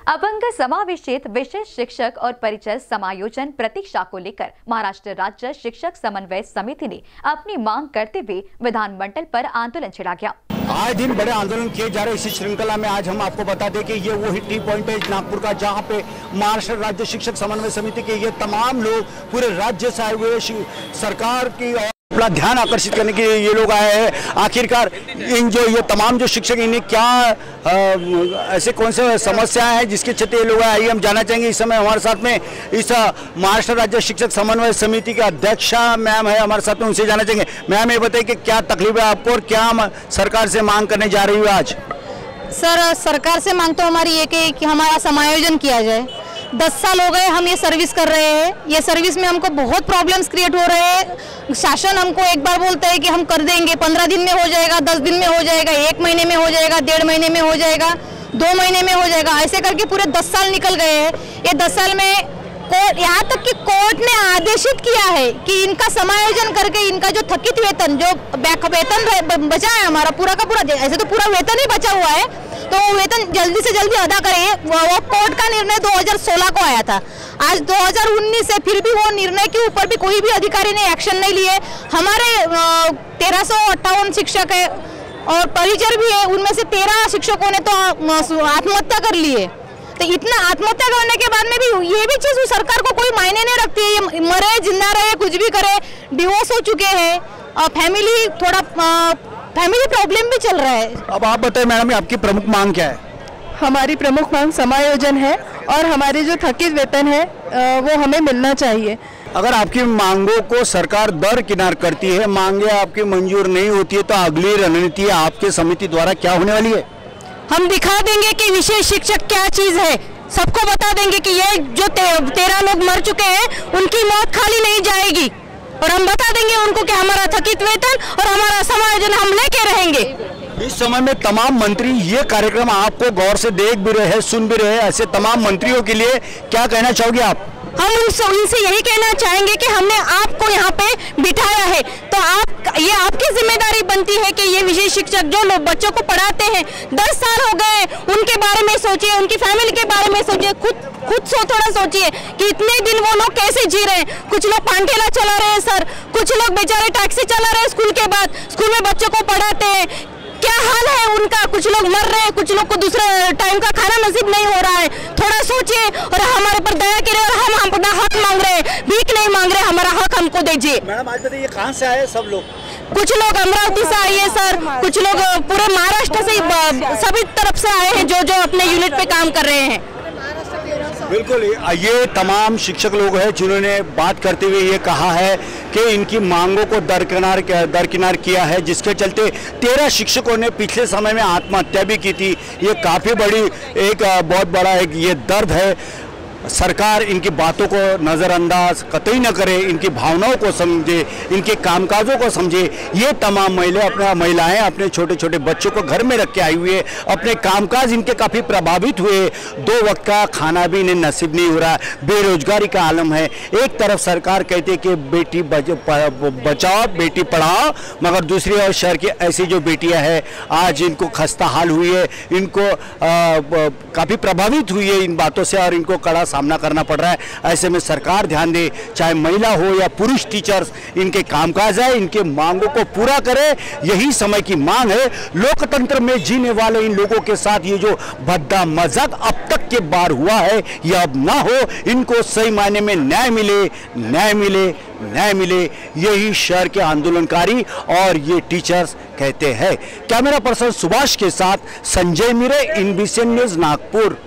अपंग समावेशित विशेष शिक्षक और परिचय समायोजन प्रतीक्षा को लेकर महाराष्ट्र राज्य शिक्षक समन्वय समिति ने अपनी मांग करते हुए विधानमंडल पर आंदोलन छिड़ा गया। आए दिन बड़े आंदोलन किए जा रहे इसी श्रृंखला में आज हम आपको बता दें कि ये वही टी पॉइंट है नागपुर का, जहां पे महाराष्ट्र राज्य शिक्षक समन्वय समिति के ये तमाम लोग पूरे राज्य से आए हुए सरकार की अपना ध्यान आकर्षित करने के लिए ये लोग आए हैं। आखिरकार इन जो ये तमाम जो शिक्षक इन्हें क्या ऐसे कौन से समस्याएं हैं जिसके चलते ये लोग आए, हम जानना चाहेंगे। इस समय हमारे साथ में इस महाराष्ट्र राज्य शिक्षक समन्वय समिति के अध्यक्षा मैम है हमारे साथ में, उनसे जानना चाहेंगे। मैम ये बताइए कि क्या तकलीफ है आपको और क्या सरकार से मांग करने जा रही है आज? सर, सरकार से मांग तो हमारी ये कि हमारा समायोजन किया जाए। 10 साल हो गए हम ये सर्विस कर रहे हैं। ये सर्विस में हमको बहुत प्रॉब्लम्स क्रिएट हो रहे हैं। शासन हमको एक बार बोलता है कि हम कर देंगे, 15 दिन में हो जाएगा, 10 दिन में हो जाएगा, 1 महीने में हो जाएगा, 1.5 महीने में हो जाएगा, 2 महीने में हो जाएगा, ऐसे करके पूरे 10 साल निकल गए हैं। ये 10 साल में कोर्ट, यहाँ तक कि कोर्ट ने आदेशित किया है कि इनका समायोजन करके इनका जो थकित वेतन, जो वेतन बचा है हमारा पूरा का पूरा, ऐसे तो पूरा वेतन ही बचा हुआ है, तो वो वेतन जल्दी से जल्दी अदा करें। वो कोर्ट का निर्णय 2016 को आया था। आज 2019 है, फिर भी वो निर्णय के ऊपर भी कोई भी अधिकारी ने एक्शन नहीं लिए। हमारे 1358 शिक्षक है और परिचर भी है, उनमें से 13 शिक्षकों ने तो आत्महत्या कर ली है। तो इतना आत्महत्या करने के बाद में भी ये भी चीज सरकार को कोई मायने नहीं रखती है। ये मरे जिंदा रहे कुछ भी करे, डिवोर्स हो चुके हैं और फैमिली प्रॉब्लम भी चल रहा है। अब आप बताएं मैडम, आपकी प्रमुख मांग क्या है? हमारी प्रमुख मांग समायोजन है और हमारे जो थकित वेतन है वो हमें मिलना चाहिए। अगर आपकी मांगों को सरकार दरकिनार करती है, मांगे आपकी मंजूर नहीं होती है, तो अगली रणनीति आपके समिति द्वारा क्या होने वाली है? हम दिखा देंगे कि विशेष शिक्षक क्या चीज है। सबको बता देंगे कि ये जो 13 लोग मर चुके हैं उनकी मौत खाली नहीं जाएगी, और हम बता देंगे उनको कि हमारा थकित वेतन और हमारा समायोजन हम लेके रहेंगे। इस समय में तमाम मंत्री ये कार्यक्रम आपको गौर से देख भी रहे हैं, सुन भी रहे हैं। ऐसे तमाम मंत्रियों के लिए क्या कहना चाहोगे आप? हम उनसे यही कहना चाहेंगे कि हमने आपको यहाँ पे बिठाया है, तो ये आपकी जिम्मेदारी बनती है कि ये विशेष शिक्षक जो लोग बच्चों को पढ़ाते हैं, 10 साल हो गए, उनके बारे में सोचिए, उनकी फैमिली के बारे में सोचिए, खुद थोड़ा सोचिए कि इतने दिन वो लोग कैसे जी रहे हैं। कुछ लोग पांठेला चला रहे हैं सर, कुछ लोग बेचारे टैक्सी चला रहे हैं स्कूल के बाद, स्कूल में बच्चों को पढ़ाते हैं, क्या हाल है उनका। कुछ लोग मर रहे हैं, कुछ लोग को दूसरा टाइम का खाना नसीब नहीं हो रहा है। थोड़ा सोचिए और हमारे पर दया करिए, और हम अपना हक मांग रहे हैं, भीख नहीं मांग रहे, हमारा हक हमको दीजिए। मैडम आज बताइए कहाँ से आए सब लोग? कुछ लोग अमरावती से आए हैं सर, कुछ लोग पूरे महाराष्ट्र से, सभी तरफ से आए हैं जो अपने यूनिट पे काम कर रहे हैं। बिल्कुल, ये तमाम शिक्षक लोग हैं जिन्होंने बात करते हुए ये कहा है कि इनकी मांगों को दरकिनार किया है, जिसके चलते 13 शिक्षकों ने पिछले समय में आत्महत्या भी की थी। ये काफ़ी बहुत बड़ा ये दर्द है। सरकार इनकी बातों को नज़रअंदाज कतई न करे, इनकी भावनाओं को समझे, इनके कामकाजों को समझे। ये तमाम महिलाएं अपने छोटे छोटे बच्चों को घर में रख के आई हुई है, अपने कामकाज इनके काफ़ी प्रभावित हुए। 2 वक्त का खाना भी इन्हें नसीब नहीं हो रहा, बेरोजगारी का आलम है। एक तरफ सरकार कहती है कि बेटी बचाओ बेटी पढ़ाओ, मगर दूसरी ओर शहर की ऐसी जो बेटियाँ हैं आज इनको खस्ता हाल हुई है, इनको काफ़ी प्रभावित हुई है इन बातों से और इनको कड़ा सामना करना पड़ रहा है। ऐसे में सरकार ध्यान दे, चाहे महिला हो या पुरुष टीचर्स, इनके कामकाज है, इनके मांगों को पूरा करे, यही समय की मांग है। लोकतंत्र में जीने वाले इन लोगों के साथ ये जो भद्दा मजाक अब तक के बार हुआ है, ये अब ना हो। इनको सही मायने में न्याय मिले, न्याय मिले, न्याय मिले, यही शहर के आंदोलनकारी और ये टीचर्स कहते हैं। कैमरा पर्सन सुभाष के साथ संजय मिरे, इनबीसीएन न्यूज़ नागपुर।